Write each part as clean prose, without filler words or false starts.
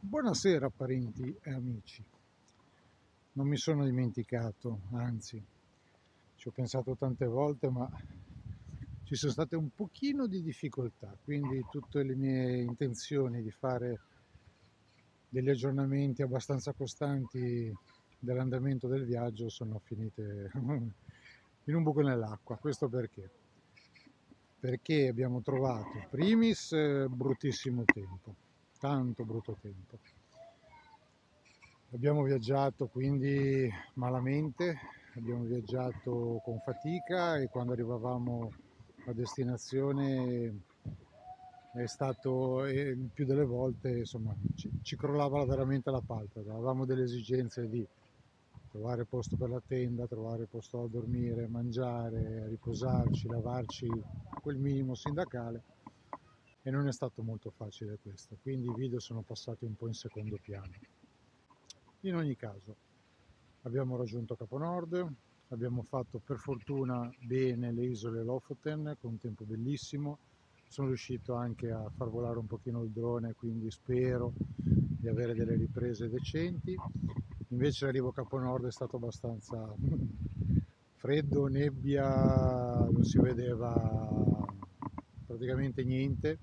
Buonasera parenti e amici, non mi sono dimenticato, anzi ci ho pensato tante volte, ma ci sono state un pochino di difficoltà, quindi tutte le mie intenzioni di fare degli aggiornamenti abbastanza costanti dell'andamento del viaggio sono finite in un buco nell'acqua. Questo perché? Perché abbiamo trovato, primis, bruttissimo tempo, tanto brutto tempo. Abbiamo viaggiato quindi malamente, abbiamo viaggiato con fatica e quando arrivavamo a destinazione è stato, il più delle volte, insomma, ci crollava veramente la palpebra. Avevamo delle esigenze di trovare posto per la tenda, trovare posto a dormire, mangiare, riposarci, lavarci quel minimo sindacale e non è stato molto facile questo, quindi i video sono passati un po' in secondo piano. In ogni caso, abbiamo raggiunto Capo Nord, abbiamo fatto per fortuna bene le isole Lofoten con un tempo bellissimo, sono riuscito anche a far volare un pochino il drone, quindi spero di avere delle riprese decenti. Invece l'arrivo a Capo Nord è stato abbastanza freddo, nebbia, non si vedeva praticamente niente.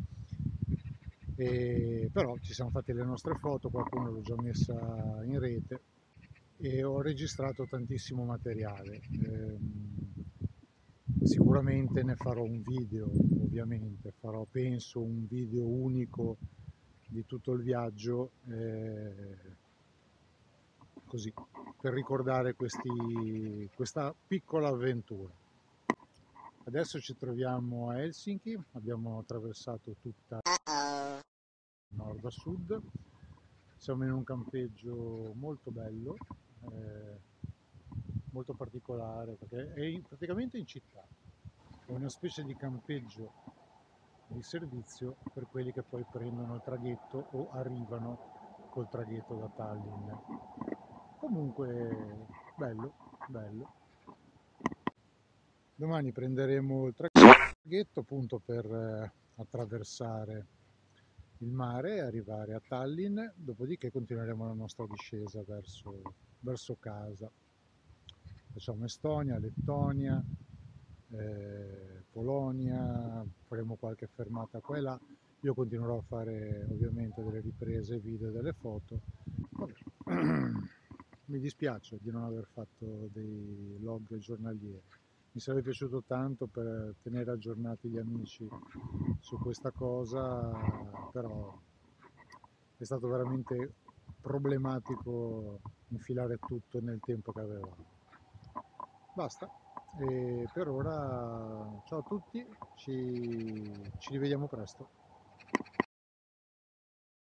Però ci siamo fatti le nostre foto, qualcuno l'ho già messa in rete e ho registrato tantissimo materiale. Sicuramente ne farò un video, ovviamente, farò penso un video unico di tutto il viaggio, così, per ricordare questa piccola avventura. Adesso ci troviamo a Helsinki, abbiamo attraversato tutta nord a sud, siamo in un campeggio molto bello, molto particolare perché è praticamente in città, è una specie di campeggio di servizio per quelli che poi prendono il traghetto o arrivano col traghetto da Tallinn. Comunque bello, bello. Domani prenderemo il traghetto appunto per attraversare il mare e arrivare a Tallinn, dopodiché continueremo la nostra discesa verso casa. Facciamo Estonia, Lettonia, Polonia, faremo qualche fermata qua e là. Io continuerò a fare ovviamente delle riprese video e delle foto. Vabbè. Mi dispiace di non aver fatto dei log giornalieri. Mi sarebbe piaciuto tanto per tenere aggiornati gli amici su questa cosa, però è stato veramente problematico infilare tutto nel tempo che avevamo. Basta, e per ora ciao a tutti, ci rivediamo presto.